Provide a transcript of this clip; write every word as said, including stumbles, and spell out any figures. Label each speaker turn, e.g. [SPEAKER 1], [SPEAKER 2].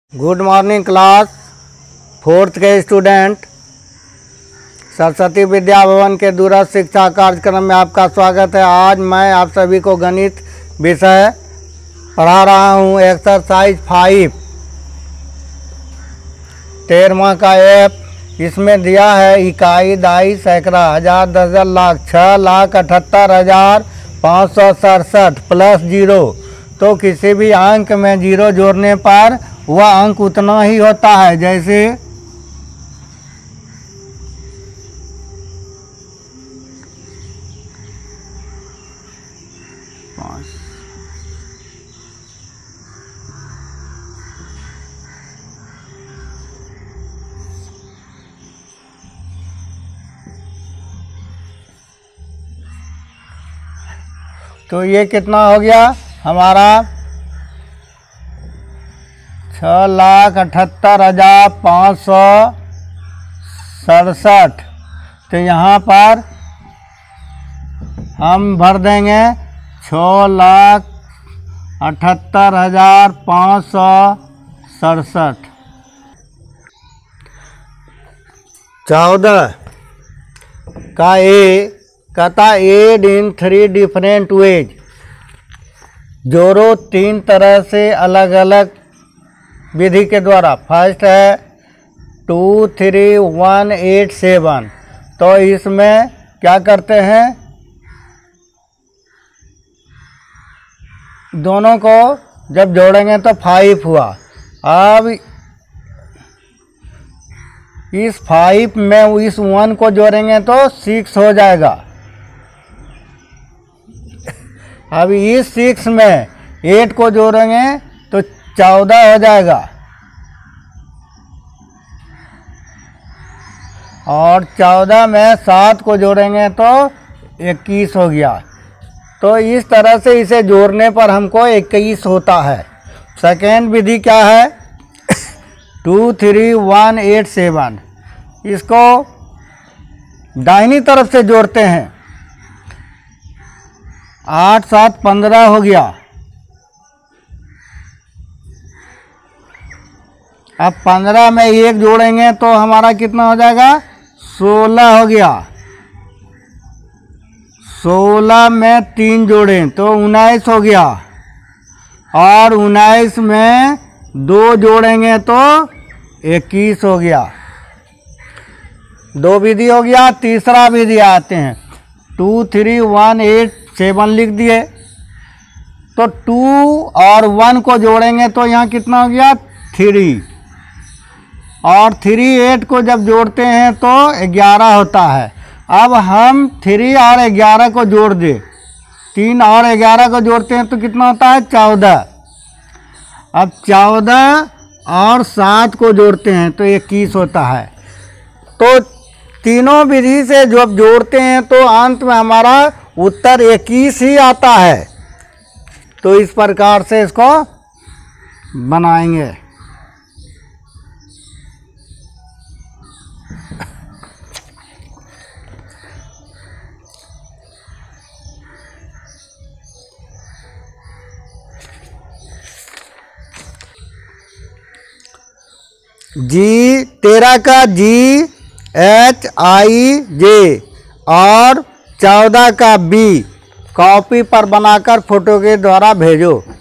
[SPEAKER 1] Good morning class fourth के student. Saraswati Vidya Bhavan के दूरस्थ शिक्षा कार्यक्रम में आपका स्वागत है। आज मैं आप सभी को गणित विषय पढ़ा रहा हूँ। एक्सरसाइज फाइव तेरहवां का ऐप इसमें दिया है इकाई दाई सैकड़ा हजार दर्जन लाख छः लाख अठहत्तर हजार पाँच सौ सड़सठ प्लस जीरो। तो किसी भी अंक में जीरो जोड़ने पर वह अंक उतना ही होता है। जैसे तो ये कितना हो गया हमारा छः लाख अठहत्तर हजार पाँच सौ सड़सठ। तो यहाँ पर हम भर देंगे छः लाख अठहत्तर हजार पाँच सौ सड़सठ। चौदह का ए कहता add in three different ways. जोड़ो तीन तरह से अलग अलग विधि के द्वारा। फर्स्ट है two three one eight seven. तो इसमें क्या करते हैं, दोनों को जब जोड़ेंगे तो फाइव हुआ। अब इस फाइव में इस वन को जोड़ेंगे तो सिक्स हो जाएगा। अब इस सिक्स में एट को जोड़ेंगे तो चौदह हो जाएगा और चौदह में सात को जोड़ेंगे तो इक्कीस हो गया। तो इस तरह से इसे जोड़ने पर हमको इक्कीस होता है। सेकेंड विधि क्या है, two three one eight seven. इसको दाहिनी तरफ से जोड़ते हैं। आठ सात पंद्रह हो गया। अब पंद्रह में एक जोड़ेंगे तो हमारा कितना हो जाएगा, सोलह हो गया। सोलह में तीन जोड़ें तो उन्नीस हो गया और उन्नीस में दो जोड़ेंगे तो इक्कीस हो गया। दो विधि हो गया। तीसरा विधि आते हैं two three one eight seven लिख दिए तो टू और वन को जोड़ेंगे तो यहाँ कितना हो गया, थ्री। और थ्री एट को जब जोड़ते हैं तो ग्यारह होता है। अब हम थ्री और ग्यारह को जोड़ दे, तीन और ग्यारह को जोड़ते हैं तो कितना होता है, चौदह। अब चौदह और सात को जोड़ते हैं तो इक्कीस होता है। तो तीनों विधि से जब जोड़ते हैं तो अंत में हमारा उत्तर इक्कीस ही आता है। तो इस प्रकार से इसको बनाएंगे। जी तेरह का जी एच आई जे और चौदह का बी कॉपी पर बनाकर फोटो के द्वारा भेजो।